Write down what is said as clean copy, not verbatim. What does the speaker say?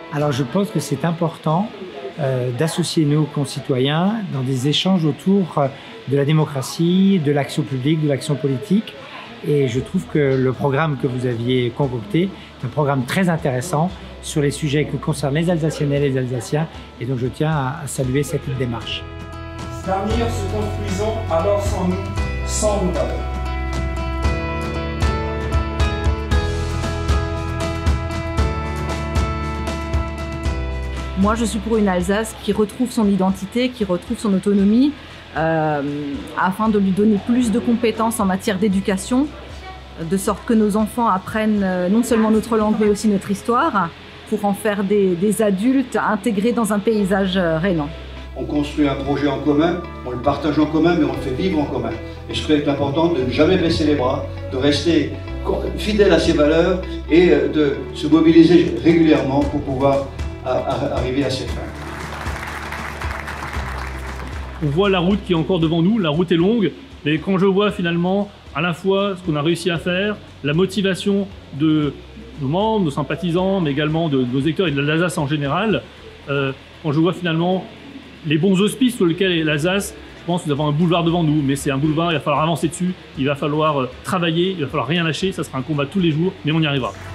Alors je pense que c'est important d'associer nos concitoyens dans des échanges autour de la démocratie, de l'action publique, de l'action politique. Et je trouve que le programme que vous aviez concocté est un programme très intéressant sur les sujets qui concernent les Alsaciennes et les Alsaciens. Et donc je tiens à saluer cette démarche. L'avenir se construisant alors sans nous, sans nos valeurs. Moi, je suis pour une Alsace qui retrouve son identité, qui retrouve son autonomie, afin de lui donner plus de compétences en matière d'éducation, de sorte que nos enfants apprennent non seulement notre langue, mais aussi notre histoire, pour en faire des adultes intégrés dans un paysage rhénan. On construit un projet en commun, on le partage en commun, mais on le fait vivre en commun. Et je crois qu'il est important de ne jamais baisser les bras, de rester fidèle à ses valeurs et de se mobiliser régulièrement pour pouvoir arriver à ses fins. On voit la route qui est encore devant nous, la route est longue, mais quand je vois finalement à la fois ce qu'on a réussi à faire, la motivation de nos membres, nos sympathisants, mais également de nos électeurs et de l'Alsace en général, quand je vois finalement les bons auspices sur lesquels est l'Alsace, je pense que nous avons un boulevard devant nous, mais c'est un boulevard, il va falloir avancer dessus, il va falloir travailler, il va falloir rien lâcher, ça sera un combat tous les jours, mais on y arrivera.